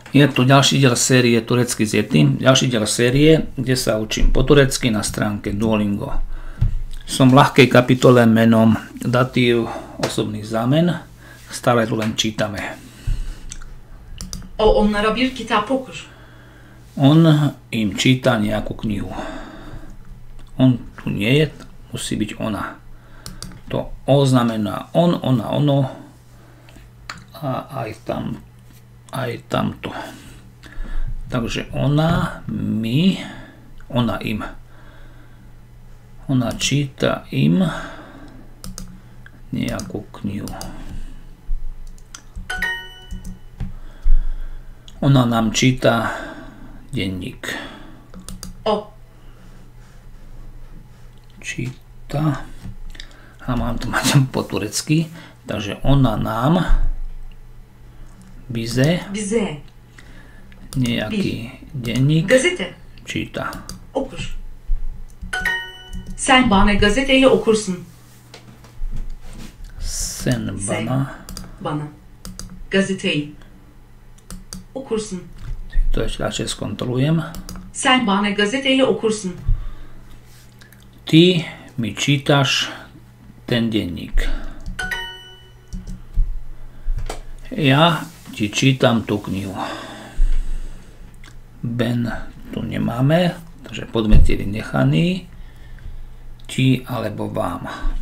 Je tu ďalší diel série Turecky s Yetim, ďalší diel série, kde sa učím po turecky na stránke Duolingo. Som v ľahkej kapitole menom datív osobných zámen, stále tu len čítame. O onlara bir kitap okur. On im číta nejakú knihu. On tu nie je, musí byť ona. To O znamená on, ona, ono a aj tamto. Takže ona, my, ona im. Ona číta im nejakú knihu. Ona nám číta denník. O. Číta. A mám to mať po turecky. Takže ona nám bize nejaký denník Gazete číta. okur. Sen bana gazeteyi okursun. Sen Bana gazeteyi okursun. To ešte radšej skontrolujem. Sen bana gazeteyi okursun. Ty mi čítaš ten denník. Ja ti čítam tú knihu. Ben tu nemáme, takže podmet je vynechaný. Ti alebo vám.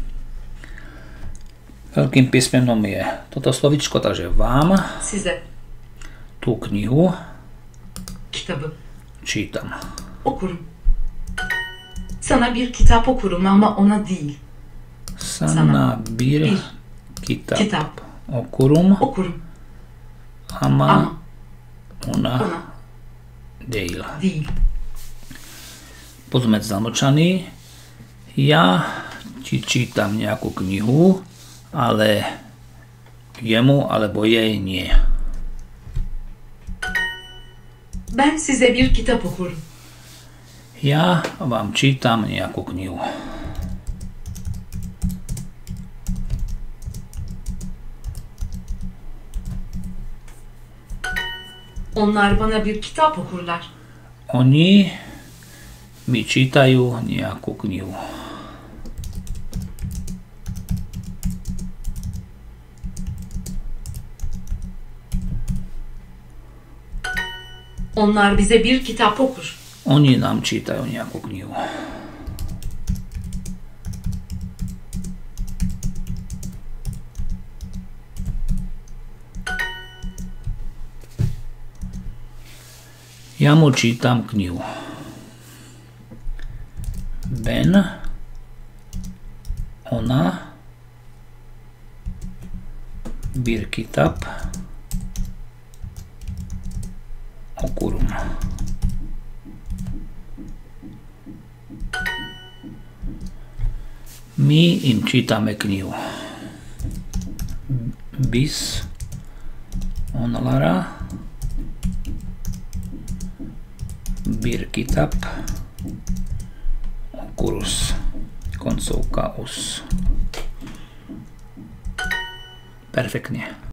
Veľkým písmenom je toto slovičko, takže vám Size tú knihu kitabı čítam. okurum. Sana bir kitap okurum ama ona değil. Sana bir Kitap okurum okurum ama ona ona değil. Podmet zamlčaný. Ja ti čítam nejakú knihu, ale jemu alebo jej nie. Ben size bir kitap okurum. Ja vám čítam nejakú knihu. Onlar bana bir kitap okurlar. Oni mi čítajú nejakú knihu. Onlar bize bir kitap okur. Oni nám čítajú nejakú knihu. Ja mu čítam knihu. Ben, ona, bir kitap okurum. My im čítame knihu. Biz onlara bir kitap okuruz. Koncovka us. Perfektne.